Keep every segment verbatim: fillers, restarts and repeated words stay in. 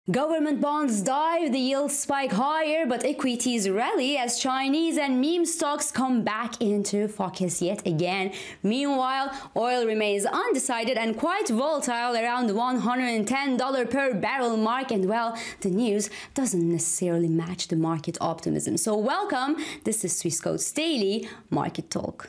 Government bonds dive, the yields spike higher, but equities rally as Chinese and meme stocks come back into focus yet again. Meanwhile, oil remains undecided and quite volatile around the one hundred ten dollars per barrel mark, and well, the news doesn't necessarily match the market optimism. So welcome, this is Swissquote's Daily Market Talk.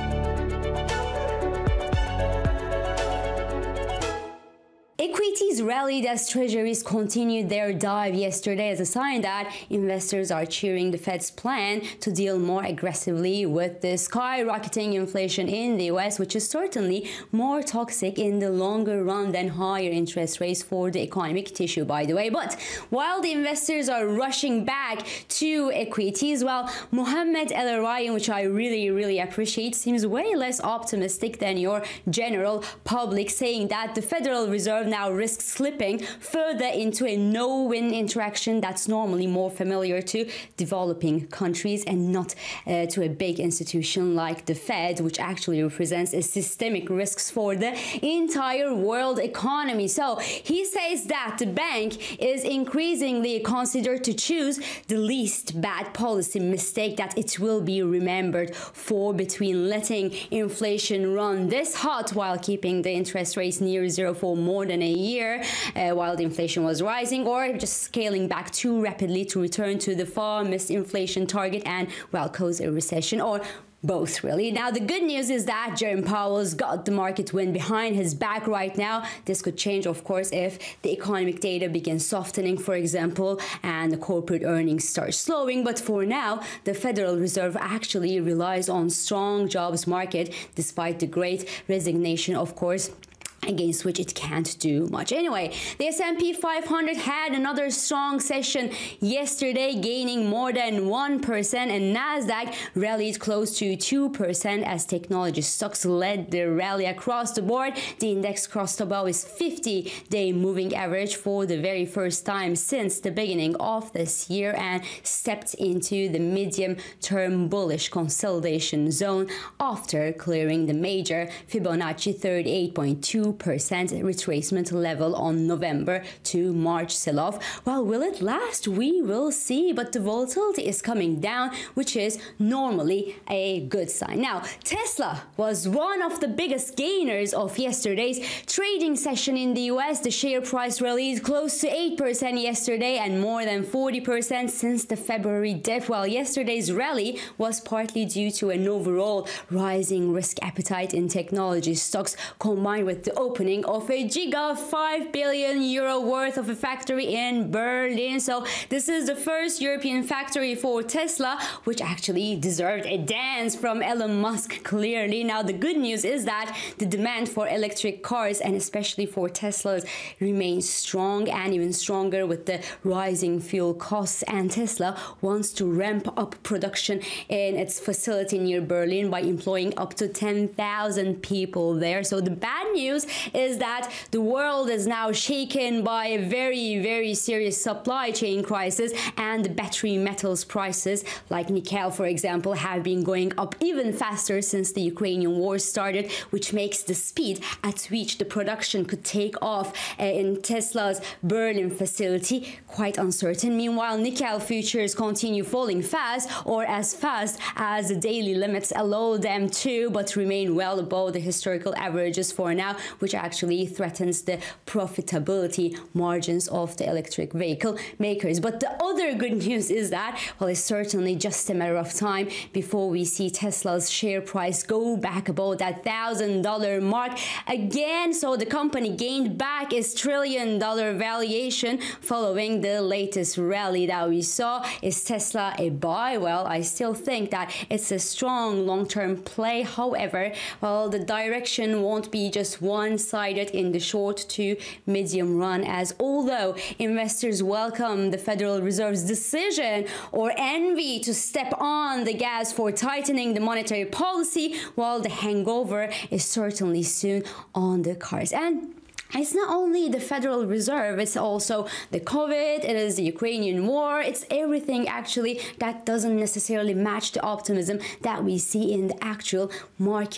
Equities rallied as treasuries continued their dive yesterday as a sign that investors are cheering the Fed's plan to deal more aggressively with the skyrocketing inflation in the U S, which is certainly more toxic in the longer run than higher interest rates for the economic tissue, by the way. But while the investors are rushing back to equities, well, Mohammed El Ryan, which I really, really appreciate, seems way less optimistic than your general public, saying that the Federal Reserve now risks slipping further into a no-win interaction that's normally more familiar to developing countries and not uh, to a big institution like the Fed, which actually represents a systemic risks for the entire world economy. So he says that the bank is increasingly considered to choose the least bad policy mistake that it will be remembered for, between letting inflation run this hot while keeping the interest rates near zero for more than a year uh, while the inflation was rising, or just scaling back too rapidly to return to the far missed inflation target and, well, cause a recession, or both, really. Now, the good news is that Jerome Powell's got the market wind behind his back right now. This could change, of course, if the economic data begins softening, for example, and the corporate earnings start slowing. But for now, the Federal Reserve actually relies on strong jobs market, despite the great resignation, of course, against which it can't do much. Anyway, the S and P five hundred had another strong session yesterday, gaining more than one percent, and Nasdaq rallied close to two percent as technology stocks led the rally across the board. The index crossed above its fifty-day moving average for the very first time since the beginning of this year and stepped into the medium-term bullish consolidation zone after clearing the major Fibonacci thirty-eight point two percent retracement level on November to March sell-off. Well, will it last? We will see, but the volatility is coming down, which is normally a good sign. Now, Tesla was one of the biggest gainers of yesterday's trading session in the U S. The share price rallied close to eight percent yesterday and more than forty percent since the February dip. While yesterday's rally was partly due to an overall rising risk appetite in technology stocks, combined with the opening of a giga five billion euro worth of a factory in Berlin. So this is the first European factory for Tesla, which actually deserved a dance from Elon Musk, clearly. Now, the good news is that the demand for electric cars, and especially for Teslas, remains strong and even stronger with the rising fuel costs, and Tesla wants to ramp up production in its facility near Berlin by employing up to ten thousand people there. So the bad news is that the world is now shaken by a very, very serious supply chain crisis, and the battery metals prices, like nickel, for example, have been going up even faster since the Ukrainian war started, which makes the speed at which the production could take off uh, in Tesla's Berlin facility quite uncertain. Meanwhile, nickel futures continue falling fast, or as fast as the daily limits allow them to, but remain well above the historical averages for now, which actually threatens the profitability margins of the electric vehicle makers. But the other good news is that, well, it's certainly just a matter of time before we see Tesla's share price go back above that one thousand dollar mark again. So the company gained back its trillion dollar valuation following the latest rally that we saw. Is Tesla a buy? Well, I still think that it's a strong long-term play. However, well, the direction won't be just one-sided in the short to medium run, as although investors welcome the Federal Reserve's decision or envy to step on the gas for tightening the monetary policy, while the hangover is certainly soon on the cards. And it's not only the Federal Reserve, it's also the COVID, it is the Ukrainian war, it's everything actually that doesn't necessarily match the optimism that we see in the actual market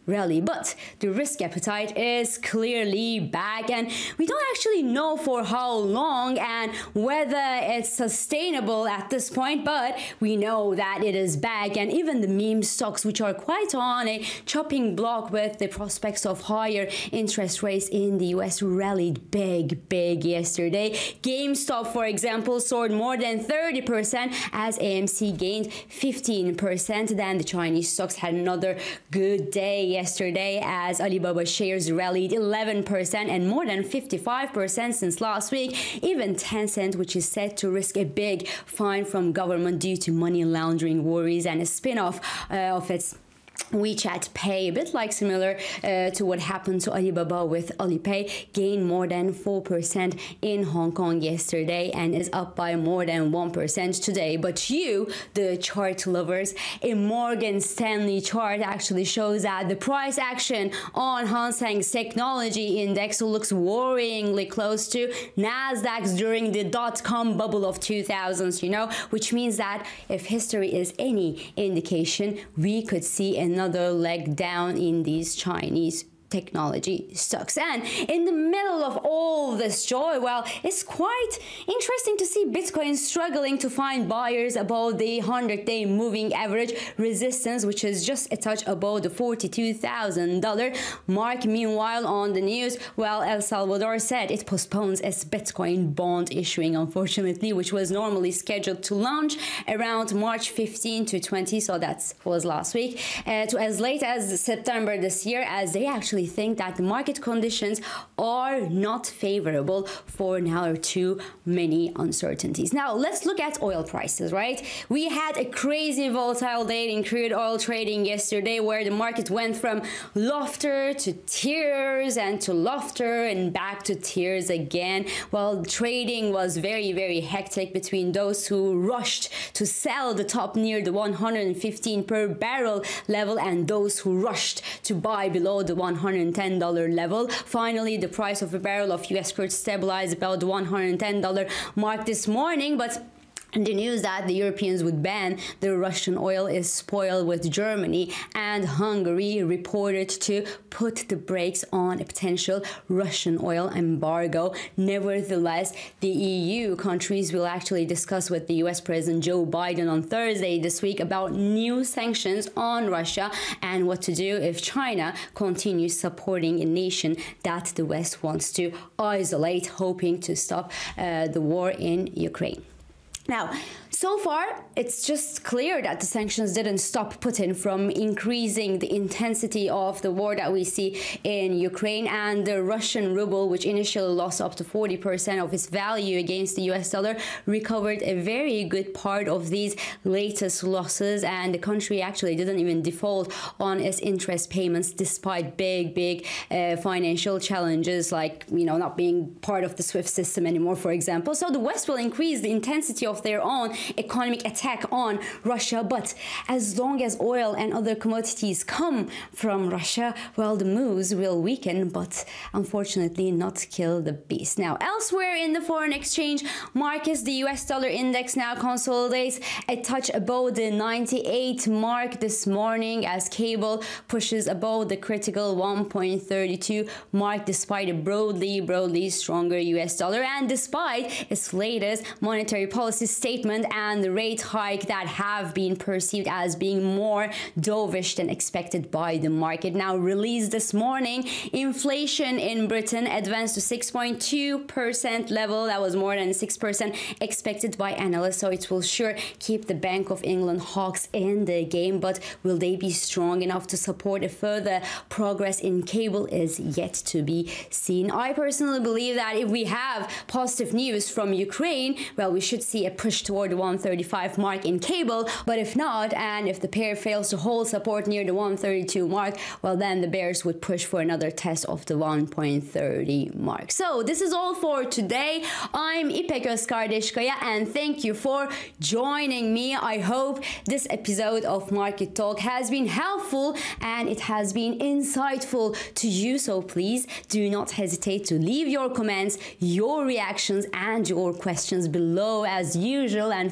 rally. But the risk appetite is clearly back, and we don't actually know for how long and whether it's sustainable at this point, but we know that it is back. And even the meme stocks, which are quite on a chopping block with the prospects of higher interest rates in the U S, rallied big, big yesterday. GameStop, for example, soared more than thirty percent as A M C gained fifteen percent. Then the Chinese stocks had another good day yesterday as Alibaba shares rallied eleven percent and more than fifty-five percent since last week. Even Tencent, which is set to risk a big fine from government due to money laundering worries and a spin-off uh, of its WeChat Pay, a bit like similar uh, to what happened to Alibaba with Alipay, gained more than four percent in Hong Kong yesterday and is up by more than one percent today. But you, the chart lovers, a Morgan Stanley chart actually shows that the price action on Hang Seng's technology index looks worryingly close to Nasdaq's during the dot-com bubble of two thousands, you know, which means that if history is any indication, we could see an another leg down in these Chinese technology stocks. And in the middle of all this joy, well, it's quite interesting to see Bitcoin struggling to find buyers above the hundred-day moving average resistance, which is just a touch above the forty-two thousand dollar mark. Meanwhile, on the news, well, El Salvador said it postpones its Bitcoin bond issuing, unfortunately, which was normally scheduled to launch around March fifteenth to twentieth, so that was last week, uh, to as late as September this year, as they actually think that the market conditions are not favorable for now, too many uncertainties. Now let's look at oil prices, right? We had a crazy volatile day in crude oil trading yesterday, where the market went from laughter to tears and to laughter and back to tears again. Well, trading was very, very hectic between those who rushed to sell the top near the one hundred fifteen per barrel level and those who rushed to buy below the one hundred ten dollar level. Finally, the price of a barrel of U S crude stabilized about the one hundred ten dollar mark this morning, but the news that the Europeans would ban the Russian oil is spoiled, with Germany and Hungary reported to put the brakes on a potential Russian oil embargo. Nevertheless, the E U countries will actually discuss with the U S President Joe Biden on Thursday this week about new sanctions on Russia and what to do if China continues supporting a nation that the West wants to isolate, hoping to stop uh, the war in Ukraine. Now, so far, it's just clear that the sanctions didn't stop Putin from increasing the intensity of the war that we see in Ukraine, and the Russian ruble, which initially lost up to forty percent of its value against the U S dollar, recovered a very good part of these latest losses, and the country actually didn't even default on its interest payments despite big, big uh, financial challenges, like, you know, not being part of the SWIFT system anymore, for example. So the West will increase the intensity of their own economic attack on Russia, but as long as oil and other commodities come from Russia, well, the moves will weaken, but unfortunately not kill the beast. Now, elsewhere in the foreign exchange markets, the U S dollar index now consolidates a touch above the ninety-eight mark this morning as cable pushes above the critical one point three two mark despite a broadly, broadly stronger U S dollar and despite its latest monetary policy statement and the rate hike that have been perceived as being more dovish than expected by the market. Now released this morning, inflation in Britain advanced to six point two percent level. That was more than six percent expected by analysts, so it will sure keep the Bank of England hawks in the game, but will they be strong enough to support a further progress in cable is yet to be seen. I personally believe that if we have positive news from Ukraine, well, we should see a push toward the one thirty-five mark in cable, but if not, and if the pair fails to hold support near the one thirty-two mark, well, then the bears would push for another test of the one point three zero mark. So this is all for today. I'm İpek Özkardeskaya and thank you for joining me. I hope this episode of Market Talk has been helpful and it has been insightful to you, so please do not hesitate to leave your comments, your reactions and your questions below as usual, and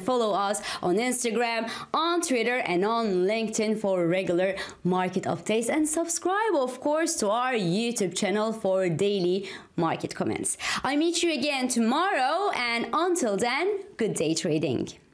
follow us on Instagram, on Twitter, and on LinkedIn for regular market updates, and subscribe, of course, to our YouTube channel for daily market comments. I'll meet you again tomorrow, and until then, good day trading.